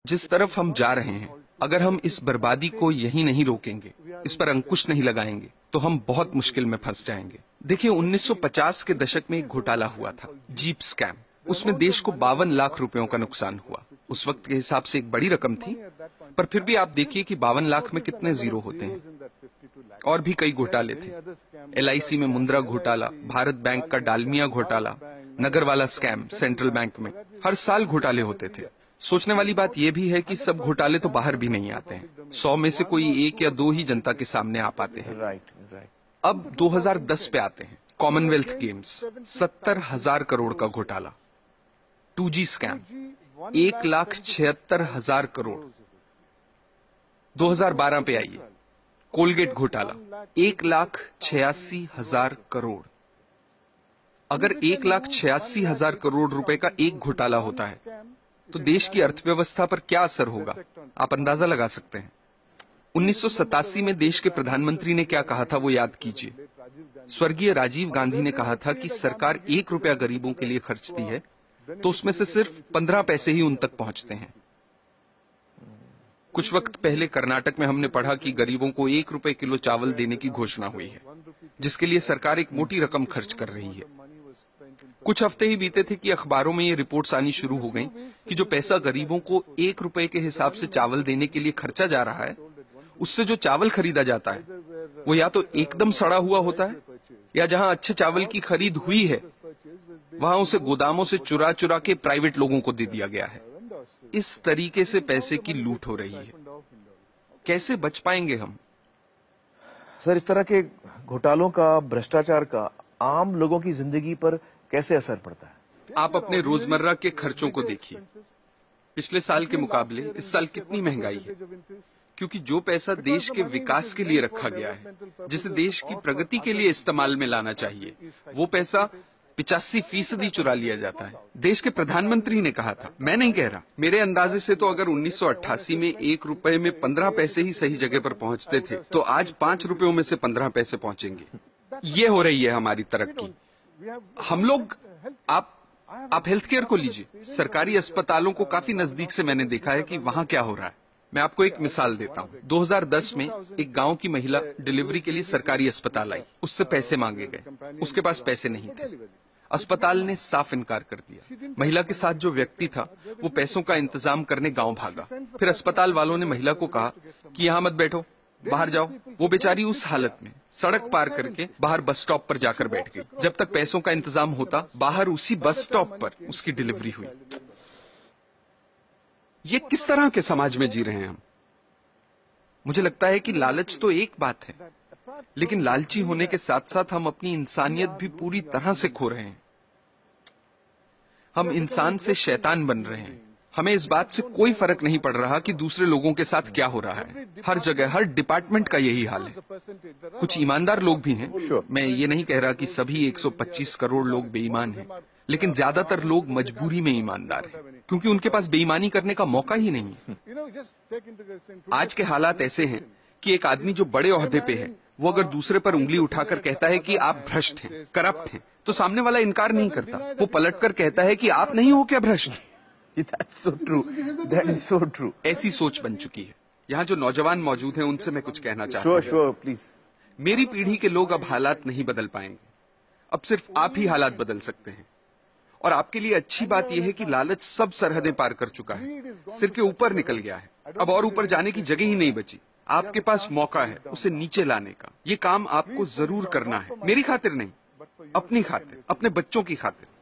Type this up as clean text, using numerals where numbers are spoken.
जिस तरफ हम जा रहे हैं, अगर हम इस बर्बादी को यहीं नहीं रोकेंगे, इस पर अंकुश नहीं लगाएंगे, तो हम बहुत मुश्किल में फंस जाएंगे। देखिए, 1950 के दशक में एक घोटाला हुआ था, जीप स्कैम। उसमें देश को 52 लाख रुपयों का नुकसान हुआ। उस वक्त के हिसाब से एक बड़ी रकम थी, पर फिर भी आप देखिए कि 52 लाख में कितने जीरो होते हैं। और भी कई घोटाले थे। LIC में मुंद्रा घोटाला, भारत बैंक का डालमिया घोटाला, नगरवाला स्कैम सेंट्रल बैंक में। हर साल घोटाले होते थे। सोचने वाली बात यह भी है कि सब घोटाले तो बाहर भी नहीं आते हैं। 100 में से कोई 1 या 2 ही जनता के सामने आ पाते हैं। अब 2010 पे आते हैं। कॉमनवेल्थ गेम्स, 70,000 करोड़ का घोटाला। 2G scam, 1,76,000 crore. 2012 पे आइए, कोलगेट घोटाला, 1,86,000 करोड़। अगर 1,86,000 करोड़ रुपए का एक घोटाला होता है, तो देश की अर्थव्यवस्था पर क्या असर होगा, आप अंदाजा लगा सकते हैं। 1987 में देश के प्रधानमंत्री ने क्या कहा था, वो याद कीजिए। स्वर्गीय राजीव गांधी ने कहा था कि सरकार 1 रुपया गरीबों के लिए खर्चती है, तो उसमें से सिर्फ 15 पैसे ही उन तक पहुंचते हैं। कुछ वक्त पहले कर्नाटक में हमने पढ़ा कि गरीबों को 1 रुपए किलो चावल देने की घोषणा हुई है, जिसके लिए सरकार एक मोटी रकम खर्च कर रही है। कुछ हफ्ते ही बीते थे कि अखबारों में ये रिपोर्ट्स आनी शुरू हो गईं कि जो पैसा गरीबों को 1 रुपए के हिसाब से चावल देने के लिए खर्चा जा रहा है, उससे जो चावल खरीदा जाता है, वो या तो एकदम सड़ा हुआ होता है, या जहां अच्छे चावल की खरीद हुई है, वहां उसे गोदामों से चुरा चुरा के प्राइवेट लोगों को दे दिया गया है। इस तरीके से पैसे की लूट हो रही है। कैसे बच पाएंगे हम? सर, इस तरह के घोटालों का, भ्रष्टाचार का आम लोगों की जिंदगी पर कैसे असर पड़ता है? आप अपने रोजमर्रा के खर्चों को देखिए। पिछले साल के मुकाबले इस साल कितनी महंगाई है, क्योंकि जो पैसा देश के विकास के लिए रखा गया है, जिसे देश की प्रगति के लिए इस्तेमाल में लाना चाहिए, वो पैसा 85% चुरा लिया जाता है। देश के प्रधानमंत्री ने कहा था, मैं नहीं कह रहा, मेरे अंदाजे से तो अगर 1988 में 1 रुपए में 15 पैसे ही सही जगह पर पहुंचते थे, तो आज 5 रुपयों में से 15 पैसे पहुंचेंगे। ये हो रही है हमारी तरक्की। हम लोग, आप हेल्थ केयर को लीजिए। सरकारी अस्पतालों को काफी नजदीक से मैंने देखा है कि वहां क्या हो रहा है। मैं आपको एक मिसाल देता हूँ। 2010 में एक गांव की महिला डिलीवरी के लिए सरकारी अस्पताल आई। उससे पैसे मांगे गए, उसके पास पैसे नहीं थे। अस्पताल ने साफ इनकार कर दिया। महिला के साथ जो व्यक्ति था, वो पैसों का इंतजाम करने गांव भागा। फिर अस्पताल वालों ने महिला को कहा कि यहाँ मत बैठो, बाहर जाओ। वो बेचारी उस हालत में सड़क पार करके बाहर बस स्टॉप पर जाकर बैठ गई। जब तक पैसों का इंतजाम होता, बाहर उसी बस स्टॉप पर उसकी डिलीवरी हुई। ये किस तरह के समाज में जी रहे हैं हम? मुझे लगता है कि लालच तो एक बात है, लेकिन लालची होने के साथ साथ हम अपनी इंसानियत भी पूरी तरह से खो रहे हैं। हम इंसान से शैतान बन रहे हैं। हमें इस बात से कोई फर्क नहीं पड़ रहा कि दूसरे लोगों के साथ क्या हो रहा है। हर जगह, हर डिपार्टमेंट का यही हाल है। कुछ ईमानदार लोग भी हैं। मैं ये नहीं कह रहा कि सभी 125 करोड़ लोग बेईमान हैं, लेकिन ज्यादातर लोग मजबूरी में ईमानदार हैं, क्योंकि उनके पास बेईमानी करने का मौका ही नहीं है। आज के हालात ऐसे हैं कि एक आदमी जो बड़े ओहदे पे है, वो अगर दूसरे पर उंगली उठाकर कहता है कि आप भ्रष्ट हैं, करप्ट हैं, तो सामने वाला इनकार नहीं करता। वो पलटकर कहता है कि आप नहीं हो क्या भ्रष्ट? That's so true. That is so true. ऐसी सोच बन चुकी है। यहाँ जो नौजवान मौजूद हैं, उनसे मैं कुछ कहना चाहता हूँ। Sure, please. मेरी पीढ़ी के लोग अब हालात नहीं बदल पाएंगे। अब सिर्फ आप ही हालात बदल सकते हैं। और आपके लिए अच्छी बात यह है कि लालच सब सरहदें पार कर चुका है, सिर के ऊपर निकल गया है। अब और ऊपर जाने की जगह ही नहीं बची। आपके पास मौका है उसे नीचे लाने का। ये काम आपको जरूर करना है, मेरी खातिर नहीं, अपनी खातिर, अपने बच्चों की खातिर।